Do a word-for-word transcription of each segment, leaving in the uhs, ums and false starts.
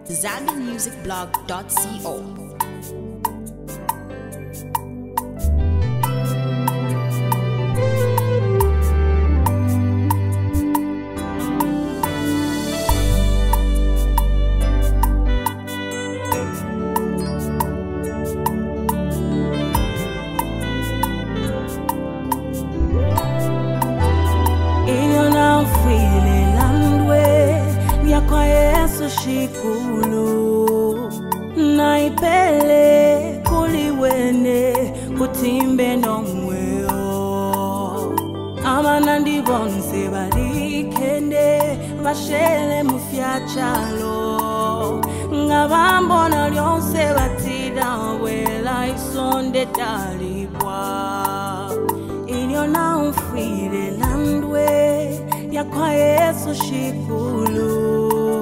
zambi music blog dot co. Shikulu naipele kuliwene kutimbe nomweo amana ndibonse balikende bashele mufyachalo ngabambona lyonse batida wela isonde talibwa inyo na umfire landwe yakwa Yesu shikulu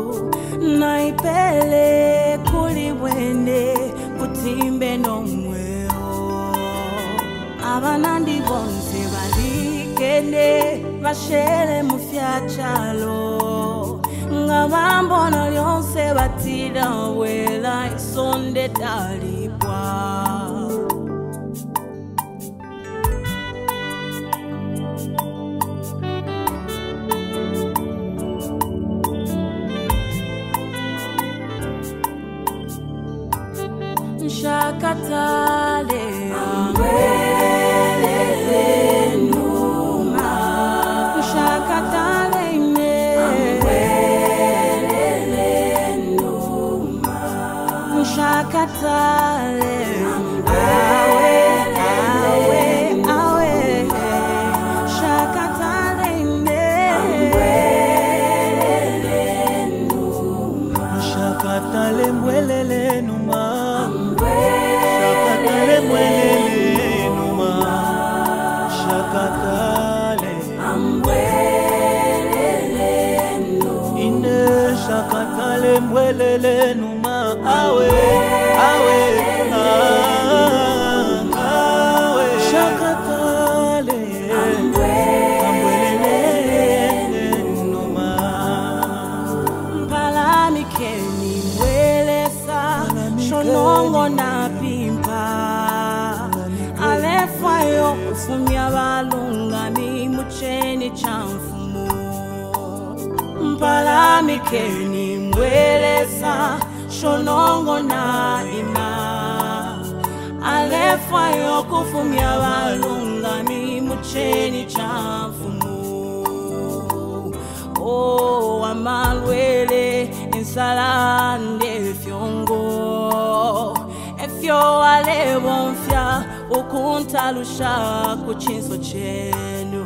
naipele kuliwene kutimbe nomweo abana ndibonse balikende bashele mufyachalo ngabambona lyonse batida wela isonde talibwa Shakatale ambwelele numa Shakatale me ambwelele numa Shakatale awe awe awe Shakatale me ambwelele numa Shakatale mbwelele numa Shakatale mwelele numa Shakatale ambwelele numa Ine shakatale mwelele numa Awe, awe, awe Shakatale ambwelele numa Mpalami keni mwelesa Shonongo na pimpa Alefayo kufumia balungami Mucheni chamfumu Mpalami keni mwelesa Shonongo na ima Alefayo kufumia balungami Mucheni chamfumu Oh, amalwele insalande fyongo Efyo ale bonfya ukuntalusha kuchinso chenu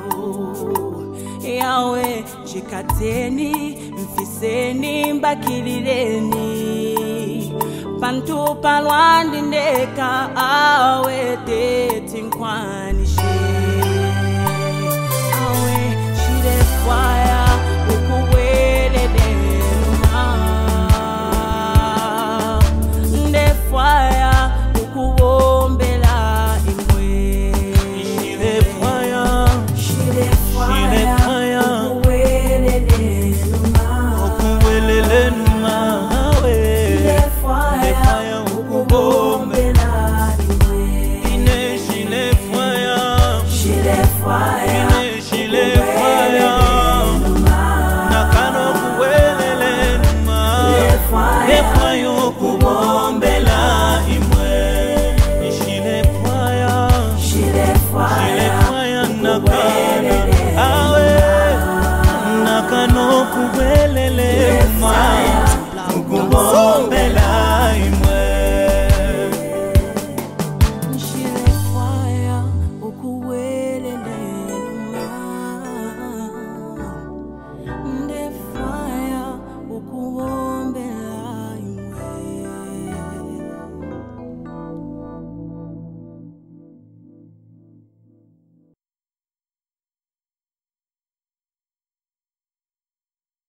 Yawe chikateni mfiseni mbakilireni Pantu palwandi ndeka awe deti nkwanishe Awe shide fire